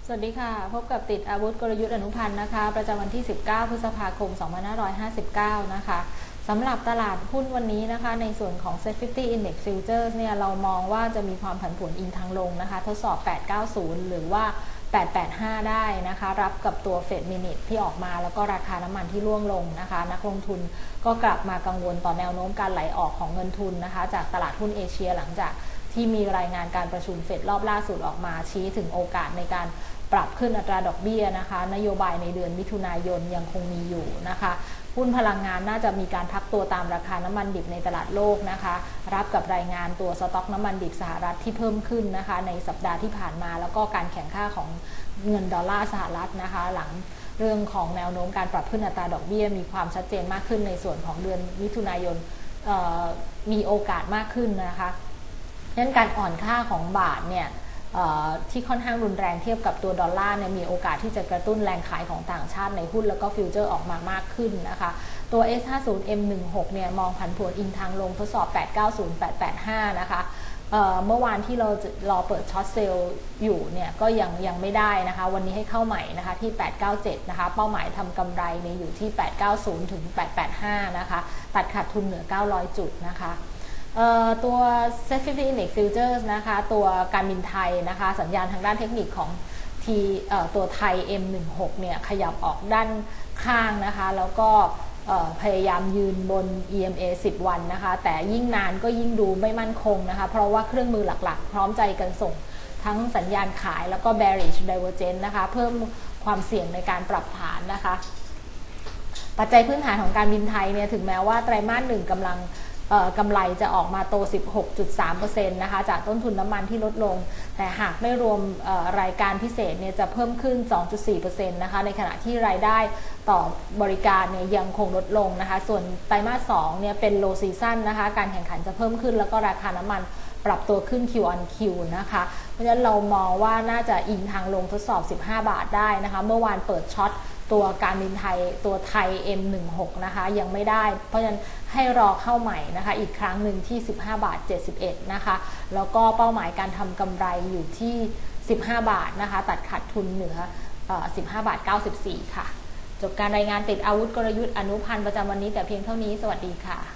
สวัสดีค่ะพบกับติดอาวุธกลยุทธ์อนุพันธ์นะคะประจำวันที่19พฤษภาคม2559นะคะสำหรับตลาดหุ้นวันนี้นะคะในส่วนของ Set50 Index Futures เนี่ยเรามองว่าจะมีความผันผวนอิงทางลงนะคะทดสอบ890หรือว่า885ได้นะคะรับกับตัวเฟดมินิทที่ออกมาแล้วก็ราคาน้ำมันที่ร่วงลงนะคะนักลงทุนก็กลับมากังวลต่อแนวโน้มการไหลออกของเงินทุนนะคะจากตลาดหุ้นเอเชียหลังจากที่มีรายงานการประชุมเฟดรอบล่าสุดออกมาชี้ถึงโอกาสในการปรับขึ้นอัตราดอกเบี้ยนะคะนโยบายในเดือนมิถุนายนยังคงมีอยู่นะคะหุ้นพลังงานน่าจะมีการพักตัวตามราคาน้ำมันดิบในตลาดโลกนะคะรับกับรายงานตัวสต็อกน้ำมันดิบสหรัฐที่เพิ่มขึ้นนะคะในสัปดาห์ที่ผ่านมาแล้วก็การแข่งข้าของเงินดอลลาร์สหรัฐนะคะหลังเรื่องของแนวโน้มการปรับขึ้นอัตราดอกเบี้ยมีความชัดเจนมากขึ้นในส่วนของเดือนมิถุนายนมีโอกาสมากขึ้นนะคะนั้นการอ่อนค่าของบาทเนี่ยที่ค่อนข้างรุนแรงเทียบกับตัวดอลลาร์เนี่ยมีโอกาสที่จะกระตุ้นแรงขายของต่างชาติในหุ้นแล้วก็ฟิวเจอร์ออกมามากขึ้นนะคะตัว S50 M16 เนี่ยมองผันผวนอิงทางลงทดสอบ890 885นะคะเมื่อวานที่เรารอเปิดช็อตเซลล์อยู่เนี่ยก็ยังไม่ได้นะคะวันนี้ให้เข้าใหม่นะคะที่897นะคะเป้าหมายทำกำไรเนี่ยอยู่ที่890ถึง885นะคะตัดขาดทุนเหนือ900จุดนะคะตัว Set50 Index Futures นะคะตัวการบินไทยนะคะสัญญาณทางด้านเทคนิคของตัวไทย M16 เนี่ยขยับออกด้านข้างนะคะแล้วก็พยายามยืนบน EMA 10 วันนะคะแต่ยิ่งนานก็ยิ่งดูไม่มั่นคงนะคะเพราะว่าเครื่องมือหลักๆพร้อมใจกันส่งทั้งสัญญาณขายแล้วก็ bearish divergence นะคะเพิ่มความเสี่ยงในการปรับฐานนะคะปัจจัยพื้นฐานของการบินไทยเนี่ยถึงแม้ว่าไตรมาส 1กำไรจะออกมาโต 16.3% นะคะจากต้นทุนน้ำมันที่ลดลงแต่หากไม่รวมรายการพิเศษเนี่ยจะเพิ่มขึ้น 2.4% นะคะในขณะที่รายได้ต่อบริการเนี่ยยังคงลดลงนะคะส่วนไตรมาส 2เนี่ยเป็น low season นะคะการแข่งขันจะเพิ่มขึ้นแล้วก็ราคาน้ำมันปรับตัวขึ้น Q on Q นะคะเพราะฉะนั้นเรามองว่าน่าจะอิงทางลงทดสอบ15 บาทได้นะคะเมื่อวานเปิดช็อตตัวการบินไทยตัวไทย M16 นะคะยังไม่ได้เพราะฉะนั้นให้รอเข้าใหม่นะคะอีกครั้งหนึ่งที่15 บาท 71นะคะแล้วก็เป้าหมายการทำกำไรอยู่ที่15 บาทนะคะตัดขาดทุนเหนือ15 บาท 94ค่ะจบการรายงานติดอาวุธกลยุทธ์อนุพันธ์ประจำวันนี้แต่เพียงเท่านี้สวัสดีค่ะ